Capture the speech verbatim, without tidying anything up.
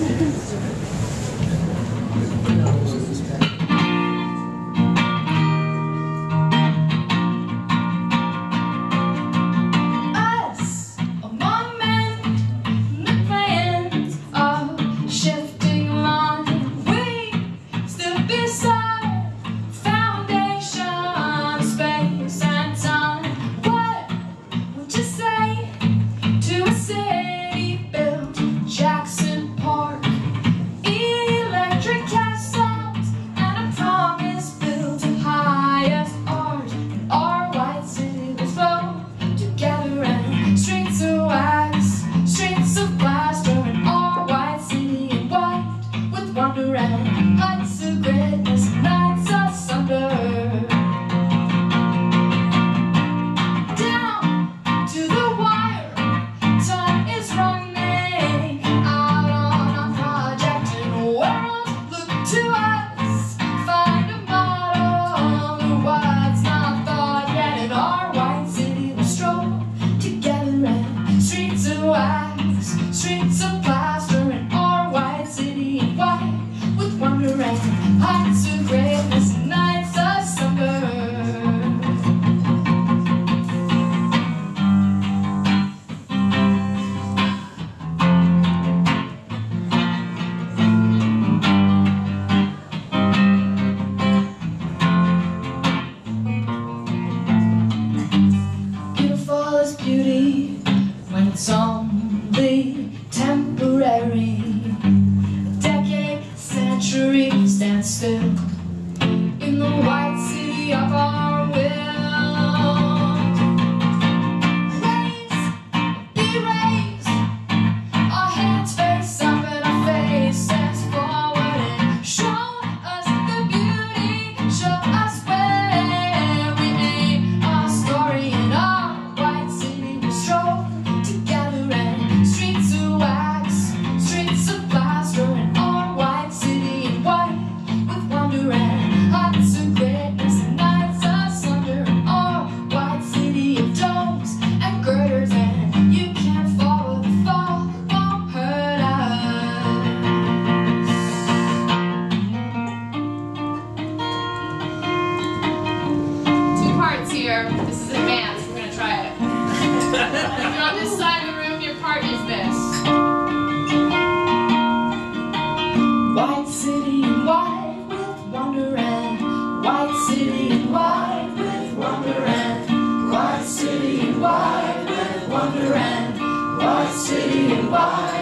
Streets of plaster in our white city, white with wonder and heights of greatness and nights of summer. Beautiful is beauty when it's only temporary. A decade, century, stand still in the white city of our will. Raise, be raised, our hands face up and our faces forward, and show us the beauty, show us where we aim our story in our white city. We stroll together and streets of wax, streets of plaster in our white city in white with wonder and heights of greatness and nights of slumber in our white city of domes and girders, and you can't follow the fall, won't hurt us. Two parts here. This is advanced. We're gonna try it. If you're on this side of the room, your part is this. White city in white with wonder and white city in white with wonder and white city in white with wonder and white city in white.